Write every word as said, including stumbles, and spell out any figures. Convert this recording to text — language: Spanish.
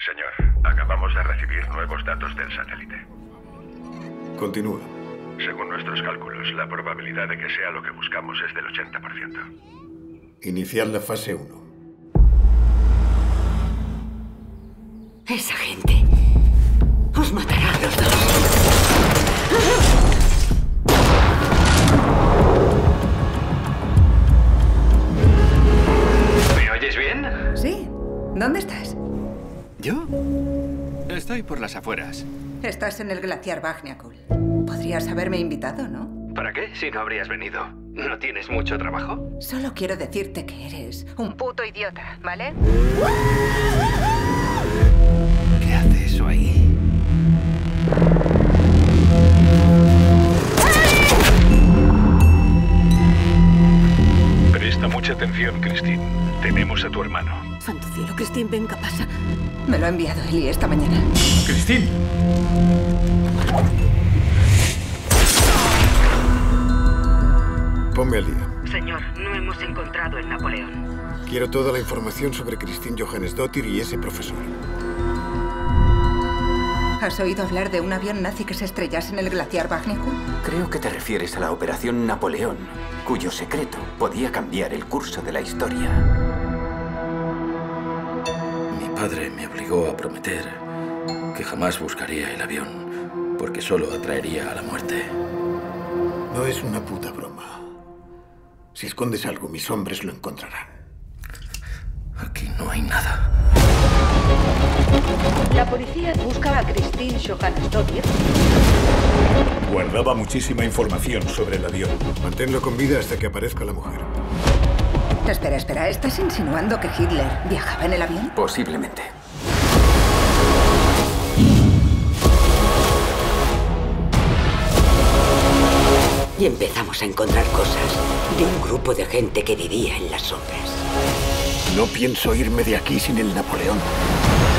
Señor, acabamos de recibir nuevos datos del satélite. Continúa. Según nuestros cálculos, la probabilidad de que sea lo que buscamos es del ochenta por ciento. Iniciar la fase uno. Esa gente os matará a los dos. ¿Me oyes bien? Sí. ¿Dónde estás? ¿Yo? Estoy por las afueras. Estás en el glaciar Vagniacul. Podrías haberme invitado, ¿no? ¿Para qué? Si no habrías venido. ¿No tienes mucho trabajo? Solo quiero decirte que eres un puto idiota, ¿vale? ¿Qué hace eso ahí? Presta mucha atención, Christine. Tenemos a tu hermano. Santo cielo, Christine, venga, pasa. Me lo ha enviado Eli esta mañana. ¡Christine! Ponme al día. Señor, no hemos encontrado el Napoleón. Quiero toda la información sobre Christine Johannesdottir y ese profesor. ¿Has oído hablar de un avión nazi que se estrellase en el glaciar Vagniacul? Creo que te refieres a la Operación Napoleón, cuyo secreto podía cambiar el curso de la historia. Mi padre me obligó a prometer que jamás buscaría el avión, porque solo atraería a la muerte. No es una puta broma. Si escondes algo, mis hombres lo encontrarán. Aquí no hay nada. La policía busca a Christine Johannesdottir. Guardaba muchísima información sobre el avión. Manténlo con vida hasta que aparezca la mujer. Espera, espera. ¿Estás insinuando que Hitler viajaba en el avión? Posiblemente. Y empezamos a encontrar cosas de un grupo de gente que vivía en las sombras. No pienso irme de aquí sin el Napoleón.